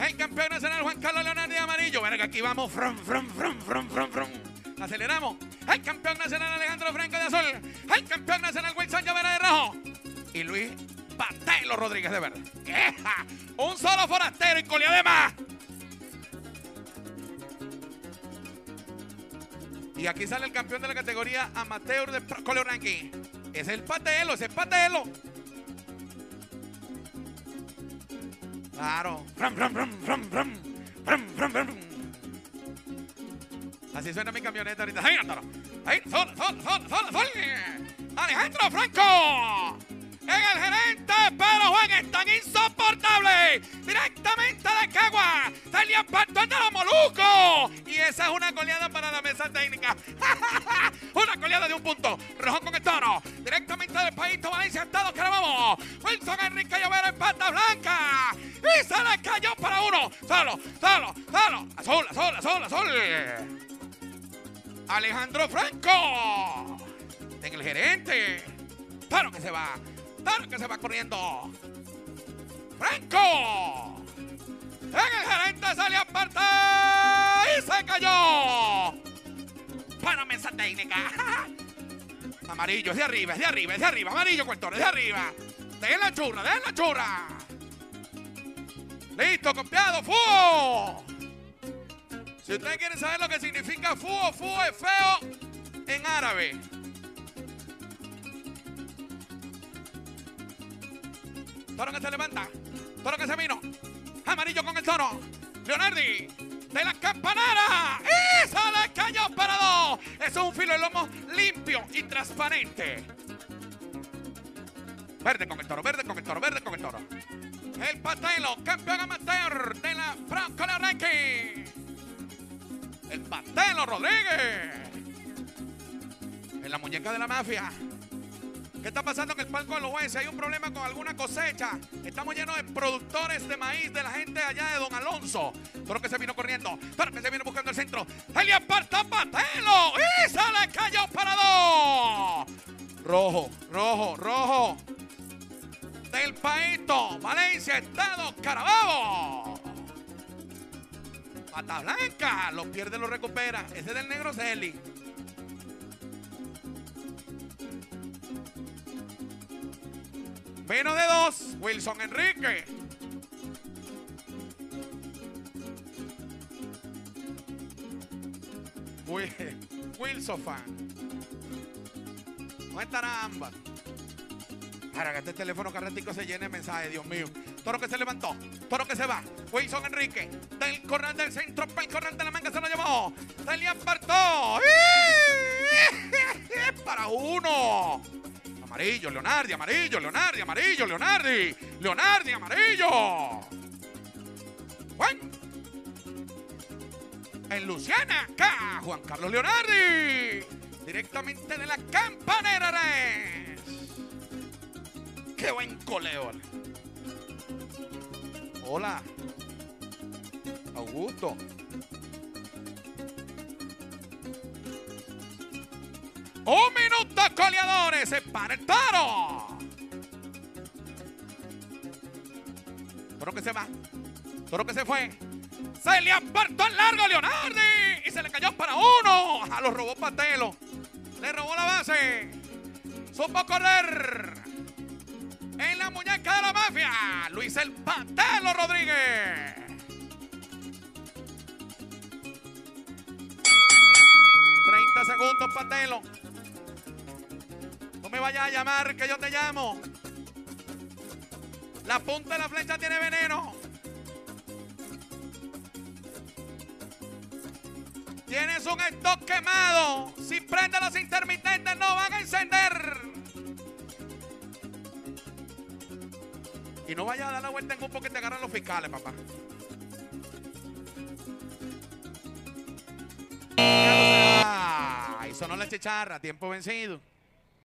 El campeón nacional Juan Carlos Leonardi de amarillo. Verga, aquí vamos. Aceleramos. El campeón nacional Alejandro Franco de azul. El campeón nacional Wilson Llovera de rojo. Y Luis Patelo Rodríguez de verde. ¡Eja! Un solo forastero y colía de más. Y aquí sale el campeón de la categoría amateur de Pro Color Ranking. Es el Patelo, ese es Patelo. Claro. Así suena mi camioneta ahorita. Ahí, ahí, sol. Alejandro Franco. En el gerente, pero Juan es tan insoportable. Directamente de Cagua. Se le apartó el de los Molucos. Y esa es una goleada para la mesa técnica. Una goleada de un punto. Rojo con el tono. Directamente del Paíto Valencia, Estado Carabobo. Wilson Enrique Llovera en pata blanca. Y se le cayó para uno. Solo. Azul. Alejandro Franco. En el gerente. Claro que se va. Claro que se va corriendo. Franco. En el gerente sale a apartar y se cayó. Para mesa técnica. Amarillo, es de arriba. Amarillo, cuartones, de arriba. De la churra. Listo, copiado, fuego. Si ustedes quieren saber lo que significa fuego es feo en árabe. Toro que se levanta. Toro que se vino. Amarillo con el tono. Leonardi de la campanera. ¡Y se le cayó para dos! Eso es un filo de lomo limpio y transparente. Verde con el toro. El Patelo, campeón amateur de la Pro Color Ranking. El Patelo Rodríguez. En la muñeca de la mafia. ¿Qué está pasando en el palco de los jueces? ¿Hay un problema con alguna cosecha? Estamos llenos de productores de maíz de la gente allá de Don Alonso. Toro que se vino corriendo. Toro que se vino buscando el centro. Se le aparta Patelo. Y se le cayó para dos. Rojo. Del Paíto Valencia, Estado Carabobo. Pata blanca. Lo pierde, lo recupera. Ese es del negro Celi. Menos de dos, Wilson Enrique. Wilson fan. ¿Dónde estará ambas? Para que este teléfono carretico se llene de mensajes, Dios mío. Toro que se levantó, toro que se va. Wilson Enrique, del corral del centro, para el corral de la manga se lo llevó. Se le apartó. Para uno. Amarillo, Leonardi. Juan. En Luciana, acá, Juan Carlos Leonardi. Directamente de la campanera. Qué buen coleo. Hola. Augusto. Un minuto, coleadores. Se para el toro. Toro que se va. Toro que se fue. Se le apartó el largo a Leonardi. Y se le cayó para uno. Ajá, lo robó Patelo. Le robó la base. Supo correr. En la muñeca de la mafia. Luis el Patelo Rodríguez. 30 segundos, Patelo. No me vayas a llamar, que yo te llamo. La punta de la flecha tiene veneno. Tienes un stock quemado. Si prende los intermitentes no van a encender. Y no vayas a dar la vuelta en grupo que te agarran los fiscales, papá. Y sonó la chicharra, tiempo vencido.